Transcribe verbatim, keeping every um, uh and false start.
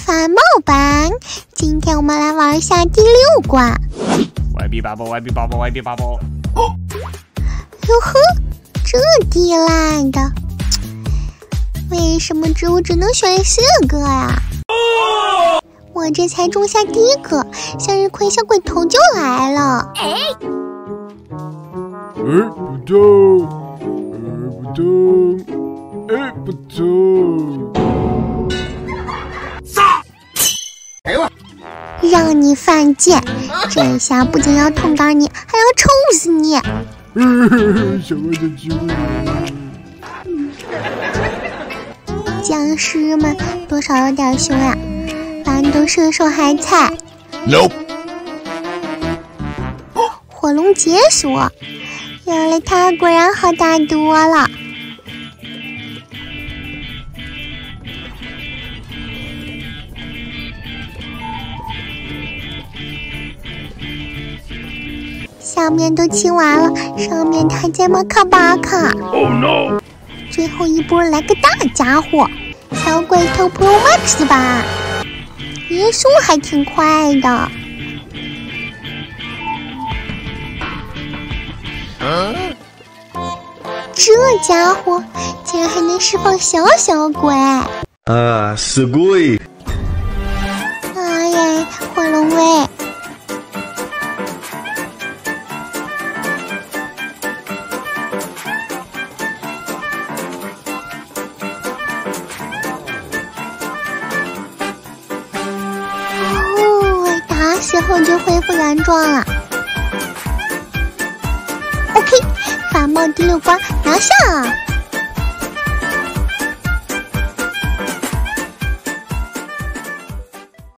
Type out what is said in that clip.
繁茂版。今天我们来玩一下第六关。 歪逼八宝，歪逼八宝，歪逼八宝。 哟呵，这地烂的，为什么植物只能选四个呀？我这才种下第一个，向日葵小鬼头就来了。 哎， 哎，不动，哎，不动，哎，不动。 哎呦！ 让你犯贱，这下不仅要痛打你，还要抽死你！ 小爱的机会。 僵尸们多少有点凶呀，豌豆射手还菜。 Nope。 火龙解锁，有了它果然好打多了。下面都清完了，上面还在马卡巴卡。 Oh no！ 最后一波来个大家伙，小鬼头 Pro Max 版，移速还挺快的。 啊、 这家伙竟然还能释放小小鬼！ 啊，すごい！ 哎呀，火龙威！之后就恢复原状了。OK， 繁茂第六关拿下。